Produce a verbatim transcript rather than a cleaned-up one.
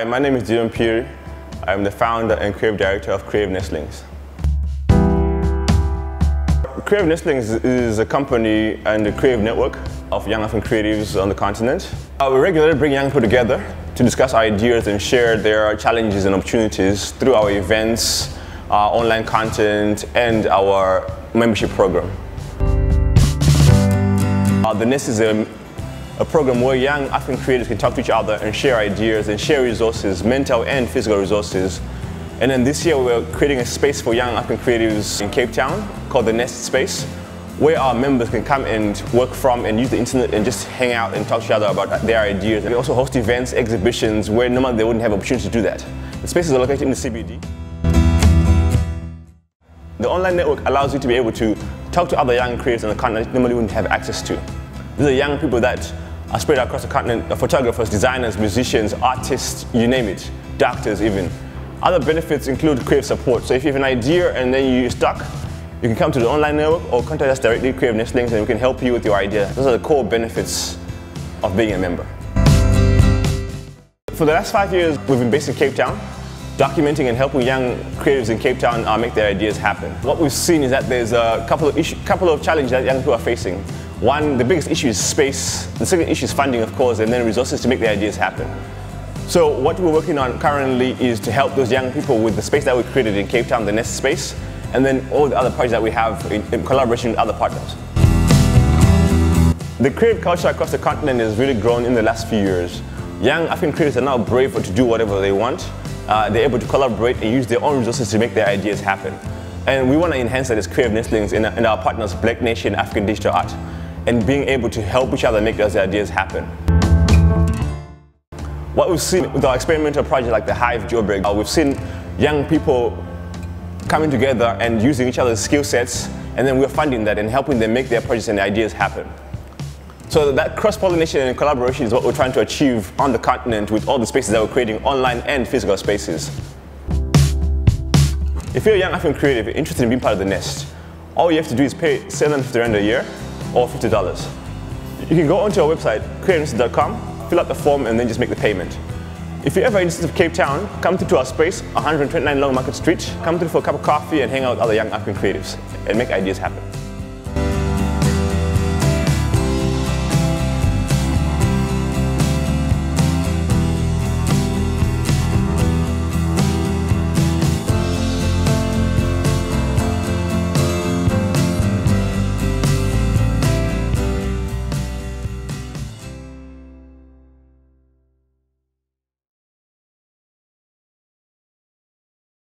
my name is Dillion Phiri. I'm the founder and creative director of Creative Nestlings. Creative Nestlings is a company and a creative network of young African creatives on the continent. Uh, we regularly bring young people together to discuss ideas and share their challenges and opportunities through our events, our online content, and our membership program. Uh, the Nest is a, a program where young African creatives can talk to each other and share ideas and share resources, mental and physical resources. And then this year we're creating a space for young African creatives in Cape Town called the Nest Space, where our members can come and work from and use the internet and just hang out and talk to each other about their ideas. We also host events, exhibitions where normally they wouldn't have opportunity to do that. The spaces are located in the C B D. The online network allows you to be able to talk to other young creators on the continent that normally wouldn't have access to. These are young people that are spread across the continent, photographers, designers, musicians, artists, you name it, doctors even. Other benefits include creative support. So if you have an idea and then you're stuck, you can come to the online network or contact us directly, Creative Nestlings, and we can help you with your idea. Those are the core benefits of being a member. For the last five years, we've been based in Cape Town, documenting and helping young creatives in Cape Town uh, make their ideas happen. What we've seen is that there's a couple of, issue, couple of challenges that young people are facing. One, the biggest issue is space. The second issue is funding, of course, and then resources to make their ideas happen. So what we're working on currently is to help those young people with the space that we created in Cape Town, the Nest Space, and then all the other projects that we have in, in collaboration with other partners. The creative culture across the continent has really grown in the last few years. Young African creators are now brave to do whatever they want. Uh, they're able to collaborate and use their own resources to make their ideas happen. And we want to enhance that as Creative Nestlings in, in our partners Blacknation, African Digital Art, and being able to help each other make those ideas happen. What we've seen with our experimental project like the Hive Joburg, uh, we've seen young people coming together and using each other's skill sets, and then we're funding that and helping them make their projects and their ideas happen. So that cross-pollination and collaboration is what we're trying to achieve on the continent with all the spaces that we're creating, online and physical spaces. If you're a young African creative interested in being part of the Nest, all you have to do is pay seven hundred fifty rand a year or fifty dollars. You can go onto our website, creative nestlings dot com, fill out the form and then just make the payment. If you're ever interested in Cape Town, come through to our space, one twenty-nine Long Market Street. Come through for a cup of coffee and hang out with other young African creatives and make ideas happen.